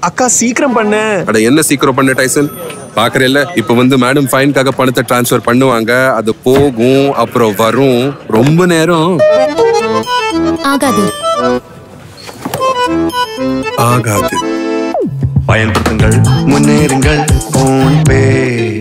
அக்கா சீக்கிரம் பண்ண. அட என்ன சீக்கிரம் பண்ண டைசன்? பாக்குறேல்ல, இப்ப வந்து மேடம் ஃபைனுக்காக பணத்தை டிரான்ஸ்ஃபர் பண்ணுவாங்க. அது போகும், அப்புறம் வரும். ரொம்ப நேரம் ஆகாது. ஆகாது. பயன்படுத்துங்கள், முன்னேறுங்கள். போன்பே.